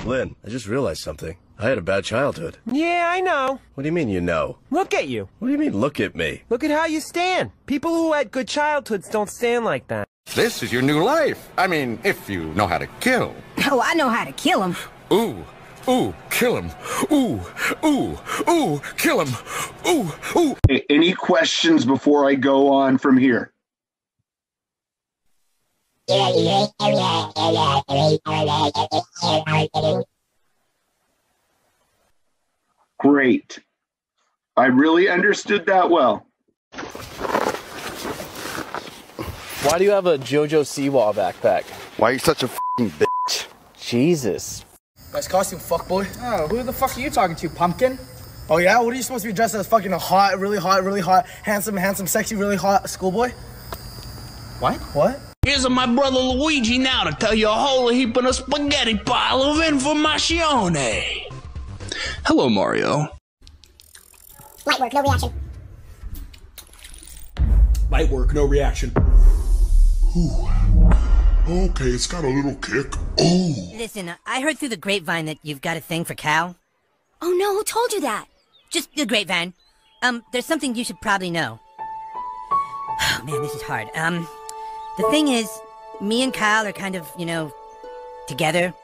Lynn, I just realized something. I had a bad childhood. Yeah, I know. What do you mean you know? Look at you. What do you mean look at me? Look at how you stand. People who had good childhoods don't stand like that. This is your new life. I mean, if you know how to kill. Oh, I know how to kill him. Ooh, ooh, kill him. Ooh, ooh, ooh, kill him. Ooh, ooh. Any questions before I go on from here? Great. I really understood that well. Why do you have a JoJo Siwa backpack? Why are you such a f***ing bitch? Jesus. Nice costume, fuckboy. Oh, who the fuck are you talking to, pumpkin? Oh yeah? What are you supposed to be dressed as? Fucking a hot, really hot, handsome, sexy, really hot schoolboy? What? What? Here's my brother Luigi now to tell you a whole heap of a spaghetti pile of information. Hello, Mario. Light work, no reaction. Light work, no reaction. Ooh. Okay, it's got a little kick. Oh. Listen, I heard through the grapevine that you've got a thing for Cal. Oh no, who told you that? Just the grapevine. There's something you should probably know. Oh man, this is hard. The thing is, me and Kyle are kind of, you know, together.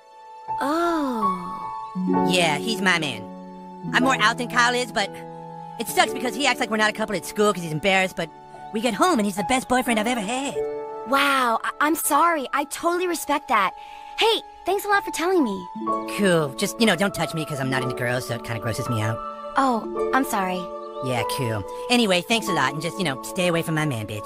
Oh. Yeah, he's my man. I'm more out than Kyle is, but it sucks because he acts like we're not a couple at school because he's embarrassed, but we get home and he's the best boyfriend I've ever had. Wow, I'm sorry. I totally respect that. Hey, thanks a lot for telling me. Cool. Just, you know, don't touch me because I'm not into girls, so it kind of grosses me out. Oh, I'm sorry. Yeah, cool. Anyway, thanks a lot, and just, you know, stay away from my man, bitch.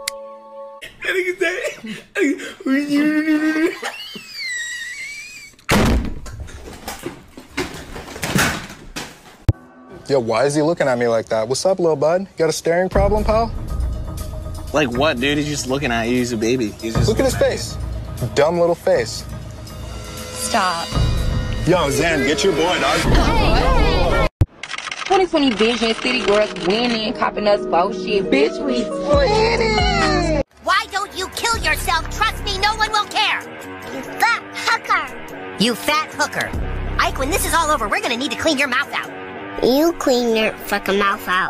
Yo, why is he looking at me like that? What's up, little bud? You got a staring problem, pal? Like what, dude? He's just looking at you. He's a baby. Look at his face. Dumb little face. Stop. Yo, Zen, get your boy, dog. 2020 Vision City Girls winning, copping us bullshit. Bitch, we winning! Why don't you kill yourself? Trust me, no one will care. You fat hooker. You fat hooker. Ike, when this is all over, we're gonna need to clean your mouth out. You clean your fucking mouth out.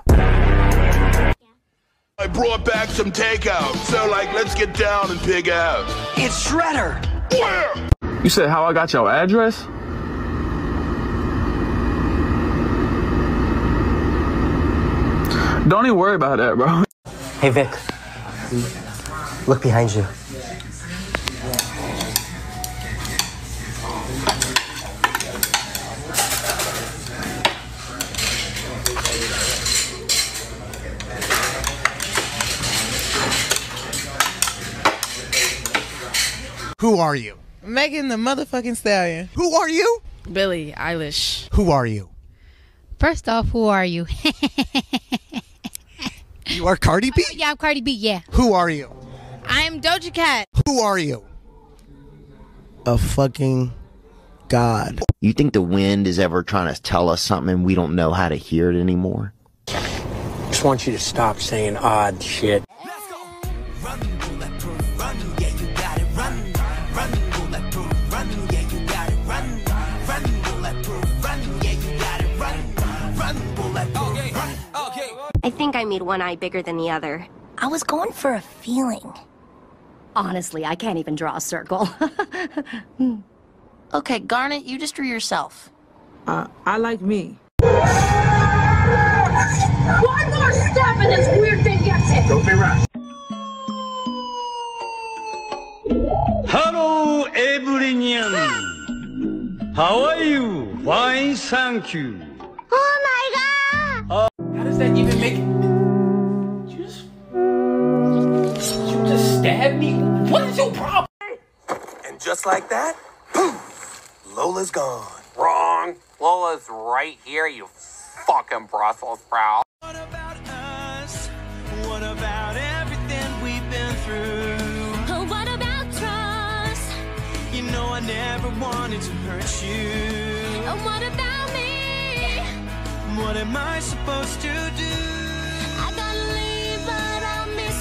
I brought back some takeout, so like, let's get down and pig out. It's Shredder. Where? You said how I got your address? Don't even worry about that, bro. Hey, Vic. Look behind you. Who are you? Megan the motherfucking Stallion. Who are you? Billie Eilish. Who are you? First off, who are you? You are Cardi B? Yeah, I'm Cardi B, yeah. Who are you? I'm Doja Cat. Who are you? A fucking god. You think the wind is ever trying to tell us something and we don't know how to hear it anymore? Just want you to stop saying odd shit. I think I made one eye bigger than the other. I was going for a feeling. Honestly, I can't even draw a circle. Okay, Garnet, you just drew yourself. I like me. One more step and this weird thing gets it. Don't be rash. Hello, everyone. How are you? Fine, thank you. Oh my god! How does that even make... You just stabbed me? What is your problem? And just like that, poof, Lola's gone. Wrong. Lola's right here, you fucking Brussels sprout. What about us? What about everything we've been through? Oh, what about trust? You know I never wanted to hurt you. Oh, what about me? What am I supposed to do? I gotta leave, but I'll miss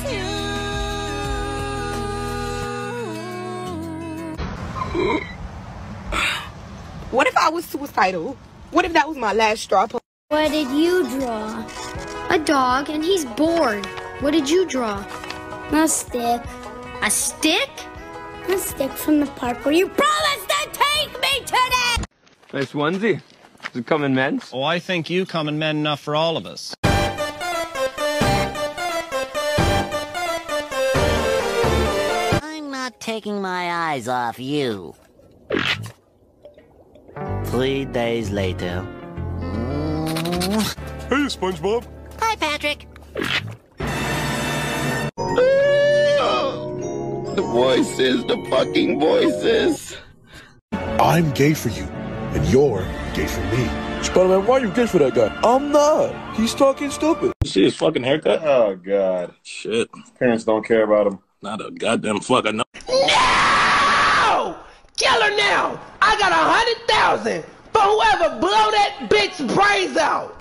you. What if I was suicidal? What if that was my last straw? What did you draw? A dog, and he's bored. What did you draw? A stick. A stick? A stick from the park where you promised to take me today! Nice onesie. Does it come in men's? Oh, I think you come in men enough for all of us. I'm not taking my eyes off you. 3 days later. Hey, SpongeBob. Hi, Patrick. The voices, the fucking voices. I'm gay for you, and you're gay for me. Spider-Man, why are you gay for that guy? I'm not. He's talking stupid. You see his fucking haircut? Oh, God. Shit. His parents don't care about him. Not a goddamn fucker, no. No! Kill her now! I got 100,000 for whoever blow that bitch brains out!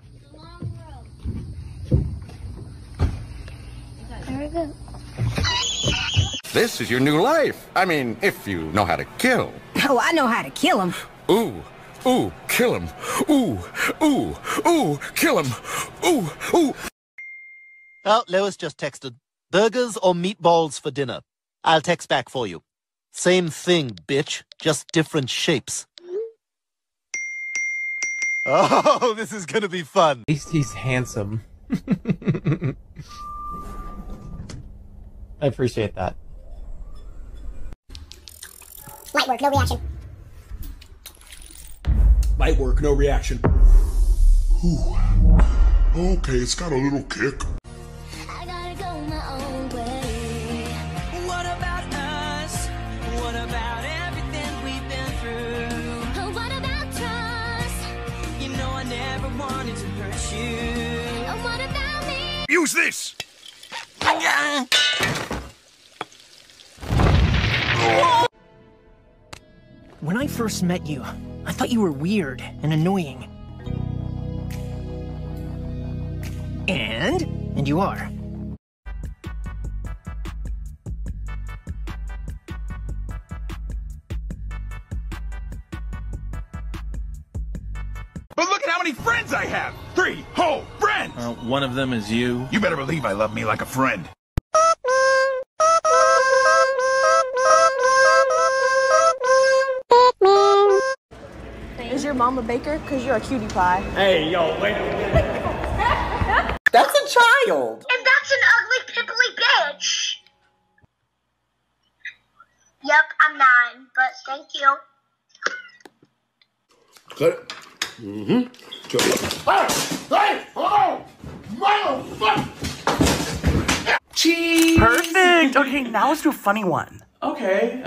There we go. This is your new life. I mean, if you know how to kill. Oh, I know how to kill him. Ooh, ooh, kill him. Ooh, ooh, ooh, kill him. Ooh, ooh. Oh, Lois just texted. Burgers or meatballs for dinner? I'll text back for you. Same thing, bitch. Just different shapes. Oh, this is gonna be fun. He's handsome. I appreciate that. Light work, no reaction. Light work, no reaction. Ooh. Okay, it's got a little kick. I gotta go my own way. What about us? What about everything we've been through? What about trust? You know I never wanted to hurt you. What about me? Use this. When I first met you, I thought you were weird and annoying. And you are. But look at how many friends I have. 3 whole friends. One of them is you. You better believe I love me like a friend. Is your mom a baker? Because you're a cutie pie. Hey, yo, wait a minute. That's a child. And that's an ugly, pimply bitch. Yep, I'm 9, but thank you. Cut it. Mm-hmm. Hey, hello! Motherfucker! Cheese! Perfect! Okay, now let's do a funny one. Okay,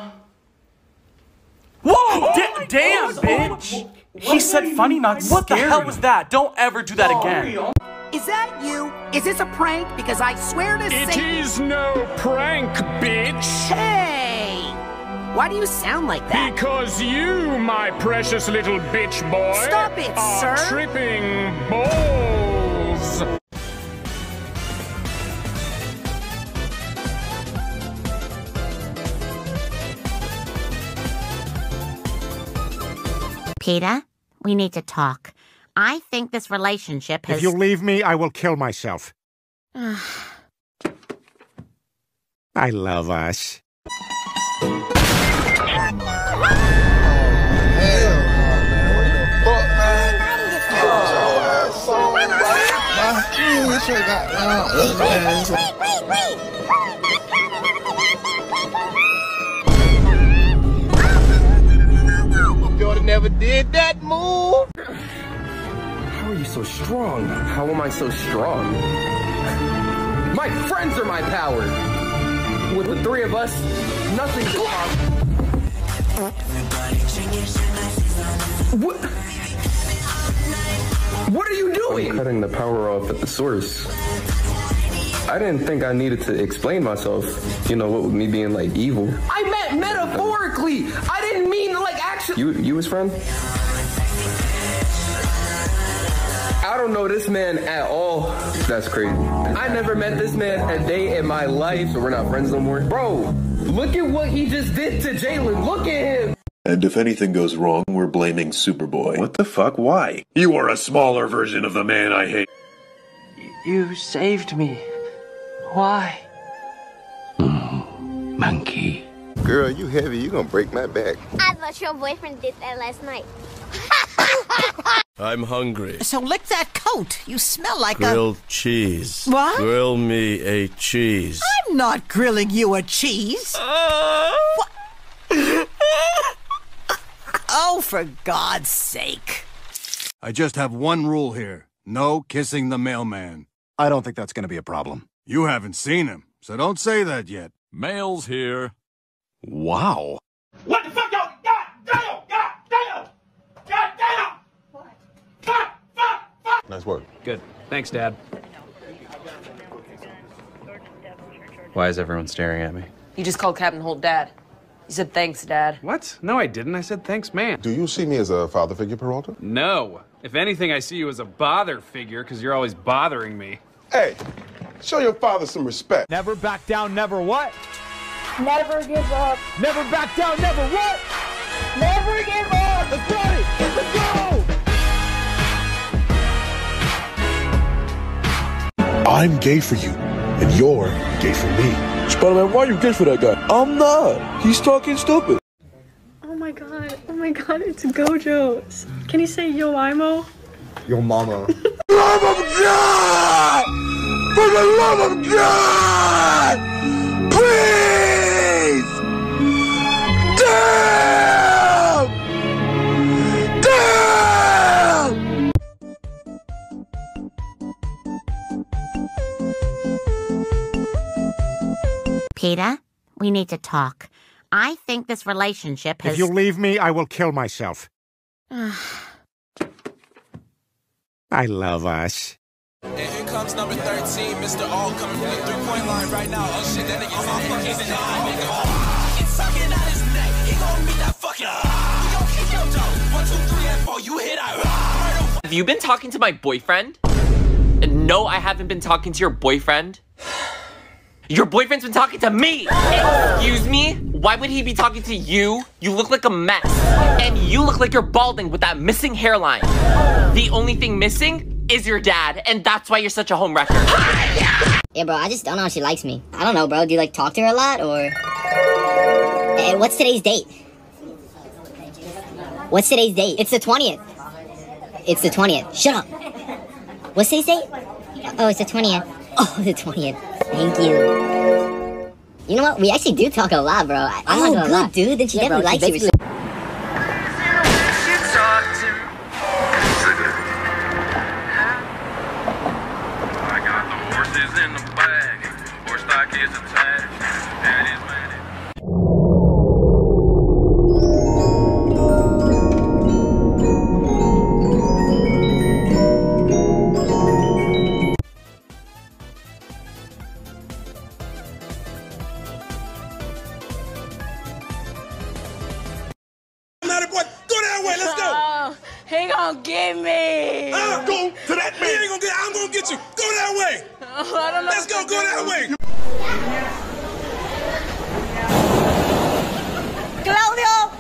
Whoa! Damn, bitch! He said funny, not scary. What the hell was that? Don't ever do that again. Is that you? Is this a prank? Because I swear to It is no prank, bitch! Hey! Why do you sound like that? Because you, my precious little bitch boy, Stop it, are sir! tripping balls! Peter, we need to talk. I think this relationship has... If you leave me, I will kill myself. I love us. Jordan never did that move. How are you so strong? How am I so strong? My friends are my power. With the 3 of us, nothing's impossible. What are you doing? I'm cutting the power off at the source. I didn't think I needed to explain myself, you know, what with me being like evil. I meant metaphorically. I didn't mean like actually. You his friend? I don't know this man at all. That's crazy. I never met this man a day in my life, so we're not friends no more. Bro, look at what he just did to Jalen. Look at him. And if anything goes wrong, we're blaming Superboy. What the fuck? Why? You are a smaller version of the man I hate. You saved me. Why? Monkey. Girl, you heavy. You gonna break my back. I thought your boyfriend did that last night. I'm hungry. So lick that coat. You smell like Grilled cheese. What? Grill me a cheese. I'm not grilling you a cheese. What? Oh, for God's sake. I just have one rule here. No kissing the mailman. I don't think that's gonna be a problem. You haven't seen him, so don't say that yet. Mail's here. Wow. What the fuck, y'all? God damn! God damn! God damn! Fuck! Nice work. Good. Thanks, Dad. Why is everyone staring at me? You just called Captain Holt Dad. You said thanks, Dad. What? No, I didn't. I said thanks, man. Do you see me as a father figure, Peralta? No. If anything, I see you as a bother figure because you're always bothering me. Hey, show your father some respect. Never back down, never what? Never give up. Never back down, never what? Never give up. Let's party! Let's go! I'm gay for you, and you're gay for me. Spider-Man, why are you gay for that guy? I'm not. He's talking stupid. Oh my god, it's Gojo. Can you say yo imo? Yo mama. Love of God! For the love of God! Please! Damn! Damn! Peter, we need to talk. I think this relationship has... If you leave me, I will kill myself. I love us. And here comes number 13, Mr. All coming from the three-point line right now. Oh shit, that nigga's all fucking it's sucking out his neck. He gon' meet that fucking. We gon' kick your toe. 1, 2, 3, and 4. You hit out. Have you been talking to my boyfriend? No, I haven't been talking to your boyfriend. Your boyfriend's been talking to me! Excuse me? Why would he be talking to you? You look like a mess. And you look like you're balding with that missing hairline. The only thing missing is your dad, and that's why you're such a homewrecker. Yeah, bro, I just don't know if she likes me. I don't know, bro. Do you, like, talk to her a lot, or... Hey, what's today's date? What's today's date? It's the 20th. It's the 20th. Shut up. What's today's date? Oh, it's the 20th. Oh, the 20th. Thank you. You know what? We actually do talk a lot, bro. I'm not good, dude. Then she definitely likes you. I got the horses in the bag. Horse stock is attached. There it is, man. He gon' get me. I'll go to that man. He ain't gonna get. I'm gonna get you. Go that way. Oh, I don't know. Let's go. Go that way. Claudio.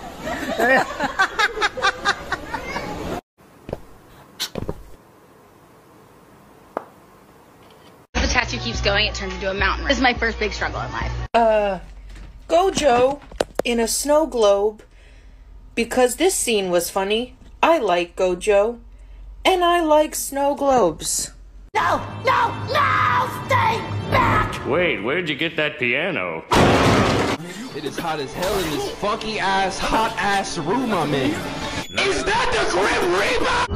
If the tattoo keeps going, it turns into a mountain. This is my first big struggle in life. Gojo in a snow globe. Because this scene was funny, I like Gojo. And I like snow globes. No! No! No! Stay back! Wait, where'd you get that piano? It is hot as hell in this funky ass, hot ass room I'm in. Is that the Grim Reaper?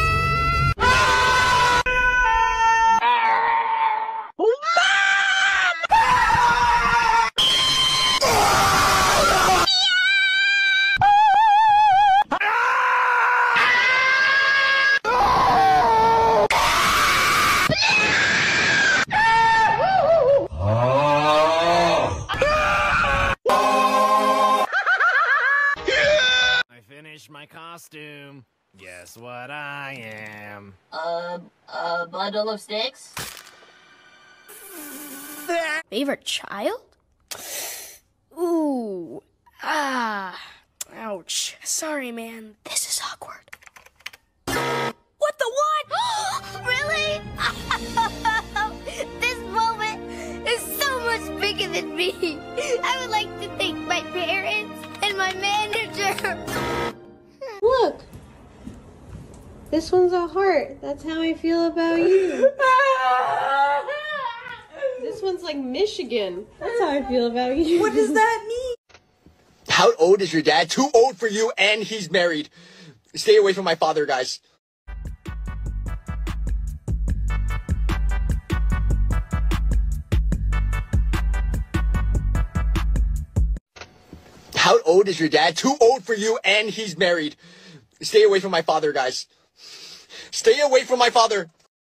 My costume. Guess what I am? A bundle of sticks? Favorite child? Ooh. Ah. Ouch. Sorry, man. This is awkward. What the what? Really? This moment is so much bigger than me. I would like to thank my parents and my manager. Look. This one's a heart. That's how I feel about you. This one's like Michigan. That's how I feel about you. What does that mean? How old is your dad? Too old for you, and he's married. Stay away from my father, guys. How old is your dad? Too old for you, and he's married. Stay away from my father, guys. Stay away from my father.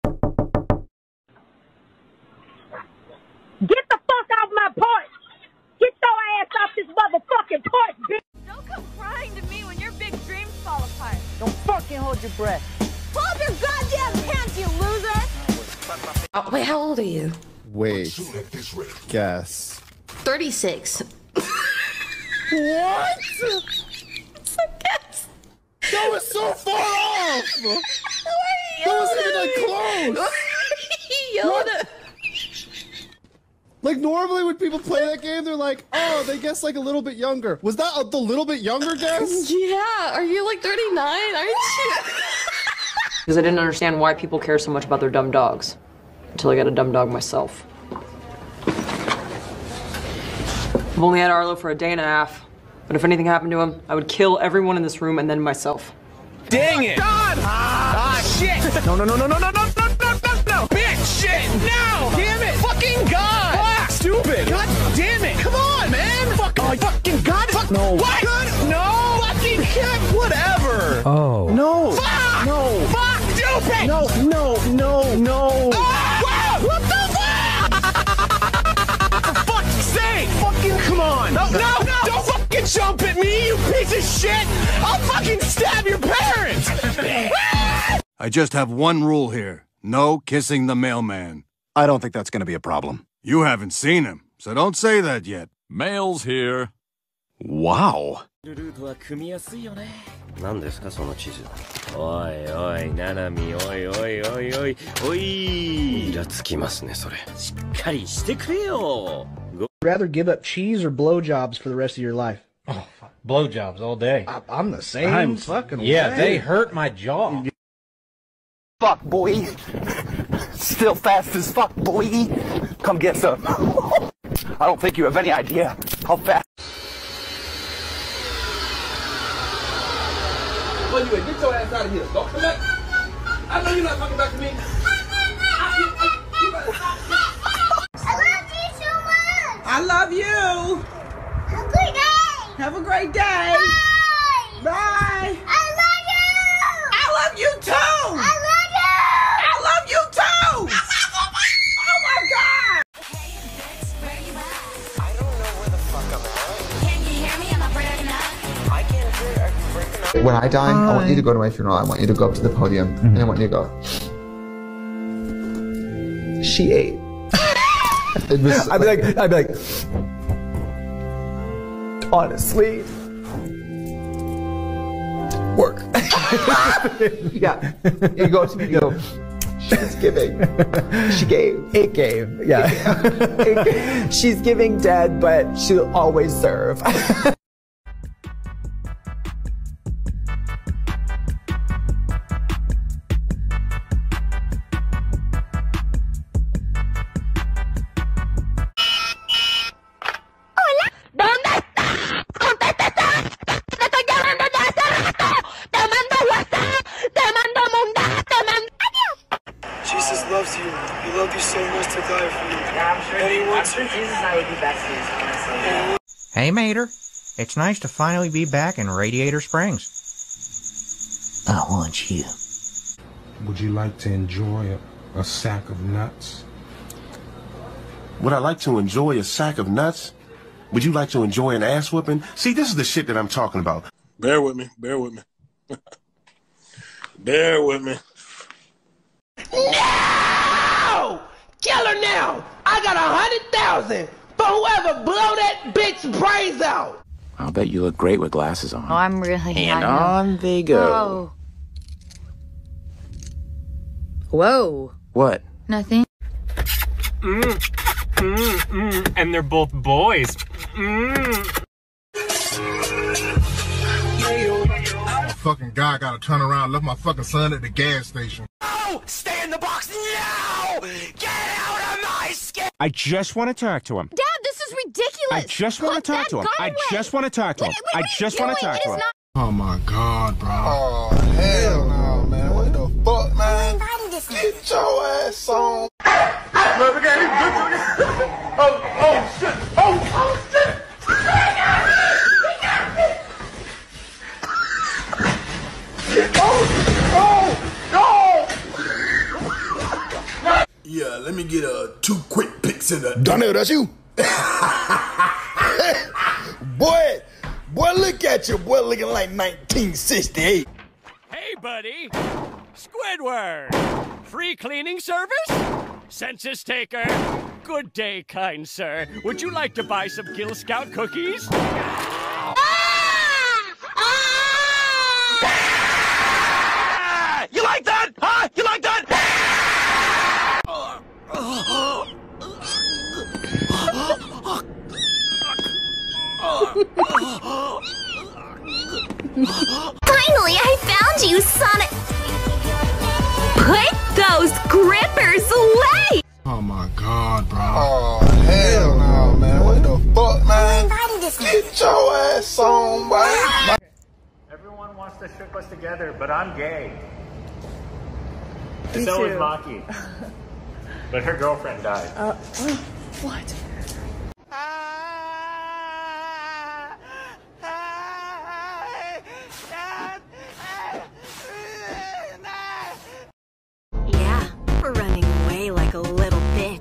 Get the fuck off my porch! Get your ass off this motherfucking porch, bitch! Don't come crying to me when your big dreams fall apart. Don't fucking hold your breath. Hold your goddamn pants, you loser! Oh, wait, how old are you? Wait. Guess. 36. What? It's a guess. That was so far off! That wasn't even like close! Yoda! Like normally when people play that game, they're like, oh, they guess like a little bit younger. Was that the little bit younger guess? Yeah, are you like 39? Aren't you? Because I didn't understand why people care so much about their dumb dogs. Until I got a dumb dog myself. I've only had Arlo for a day and a half. But if anything happened to him, I would kill everyone in this room and then myself. Dang it! God! Shit! No! Bitch! Shit! No! Damn it! Fucking God! Fuck! Stupid! God damn it! Come on, man! Fucking God! Fuck! No! What? Good? No! Fucking shit! Whatever! Oh. No! Fuck! No! Fuck! Stupid! No! Ah! What the fuck? For fuck's sake! Fucking come on! No! Don't fucking jump at me, you piece of shit! I'll fucking stab your parents! I just have one rule here. No kissing the mailman. I don't think that's gonna be a problem. You haven't seen him, so don't say that yet. Mail's here. Wow. 何ですかその地図。おいおい、ナナミ、おいおいおいおい、おい。イラつきますね、それ。しっかりしてくれよ。 Rather give up cheese or blowjobs for the rest of your life? Oh, blowjobs all day. I'm the same fucking Yeah, way. they hurt my jaw. Fuck, boy. Still fast as fuck, boy. Come get some. I don't think you have any idea how fast. Well, you get your ass out of here. Don't come back. I know you're not coming back to me. I love you. Have a great day. Have a great day. Bye. Bye. I love you. I love you too. I love you. I love you too. Oh my God. I don't know where the fuck I'm at. Can you hear me? Am I breaking up? I can't hear you. Are you breaking up? When I die, I want you to go to my funeral. I want you to go up to the podium, and I want you to go. She ate. I'd be like, honestly, work. Yeah, you go up to me and go, she's giving. She gave. It gave, yeah. She's giving dead, but she'll always serve. Jesus loves you. He loved you so much to die for you. Yeah, I'm sure Jesus and I would be back soon. Hey, Mater. It's nice to finally be back in Radiator Springs. I want you. Would you like to enjoy a sack of nuts? Would I like to enjoy a sack of nuts? Would you like to enjoy an ass whooping? See, this is the shit that I'm talking about. Bear with me. Bear with me. Bear with me. No! Kill her now! I got 100,000 for whoever blow that bitch brains out! I'll bet you look great with glasses on. Oh, I'm really And on they go. Whoa. What? Nothing. And they're both boys. Fucking guy gotta turn around, left my fucking son at the gas station. Oh, stay in the box now! Get out of my skin! I just want to talk to him. Dad, this is ridiculous. I just want to talk to him. I just want to talk to him. I just want to talk to him. Oh my God, bro. Oh, hell no, man. What the fuck, man? Get your ass on. Oh, shit. Oh, shit. Yeah, let me get 2 quick pics in the... Donnell, that's you? Boy, look at you. Boy, looking like 1968. Hey, buddy. Squidward. Free cleaning service? Census taker. Good day, kind sir. Would you like to buy some Girl Scout cookies? You like that? Huh? You like that? Finally, I found you, Sonic! Put those grippers away! Oh my God, bro. Oh, hell no, man. What the fuck, man? Get your ass on, boy. Everyone wants to strip us together, but I'm gay. Me So is too. Maki. But her girlfriend died. What? Yeah, we're running away like a little bitch.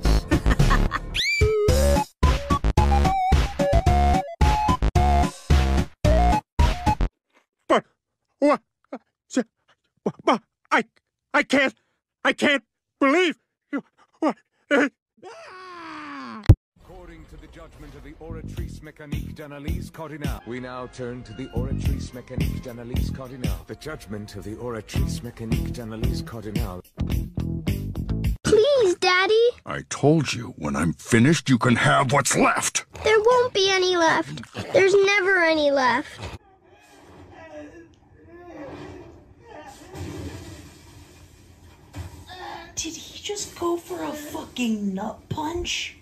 But what? But I can't believe you. What? According to the judgment of the Oratrice Mécanique d'Analyse Cardinale, we now turn to the Oratrice Mécanique d'Analyse Cardinale. The judgment of the Oratrice Mécanique d'Analyse Cardinale. Please, Daddy. I told you, when I'm finished, you can have what's left. There won't be any left. There's never any left. Did he just go for a fucking nut punch?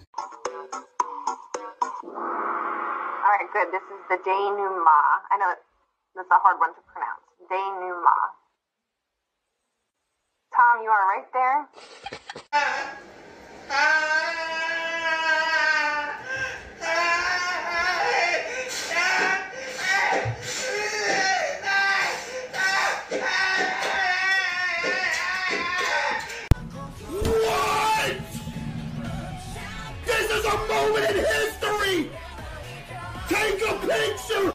Alright, good. This is the denouement. I know that's a hard one to pronounce. Denouement. Tom, you are right there. What? This is a moment in history! Take a picture!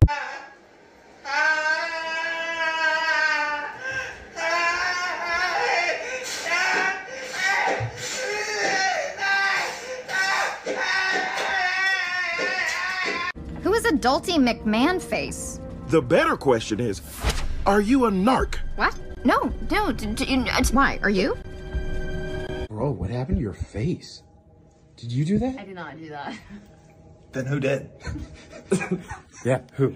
Who is Adulty McMahon-Face? The better question is, are you a narc? What? No. Why? Are you? Bro, what happened to your face? Did you do that? I did not do that. Then who did? Yeah, who?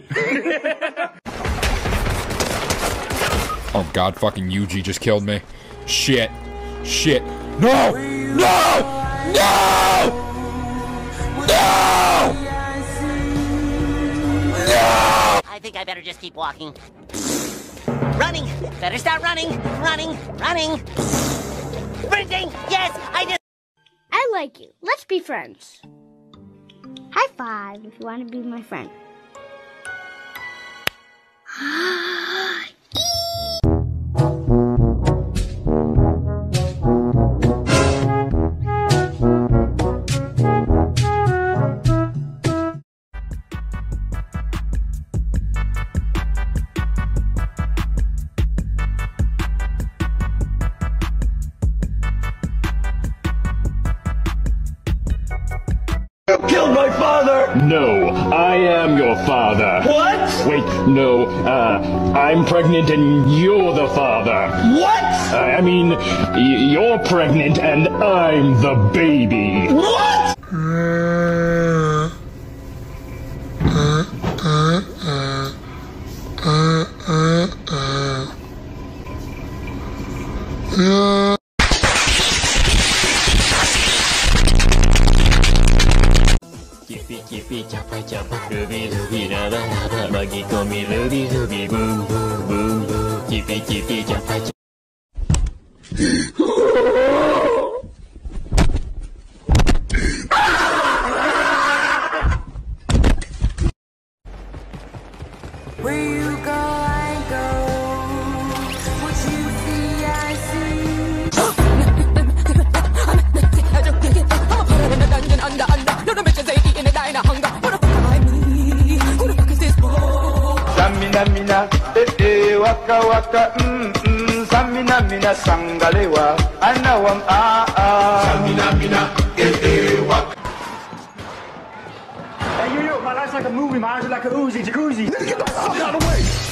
Oh God, fucking Yuji just killed me. Shit. Shit. No! No! No! No! No! I think I better just keep walking. Running! Better start running! Running! Running! Sprinting! Yes! I just... I like you. Let's be friends. High five if you want to be my friend. Killed my father! No, I am your father. What? Wait, no, I'm pregnant and you're the father. What? I mean, you're pregnant and I'm the baby. What? Kipi capai ruby raba raba bagi komi ruby boom boom boom boom kipi capai. Where you go, I go. What you see, I see. Samina mina, waka waka, samina mina sangalewa, anawam samina mina, waka. Hey, yo, my life's like a movie, my eyes are like a Uzi jacuzzi. Get the fuck out of the way!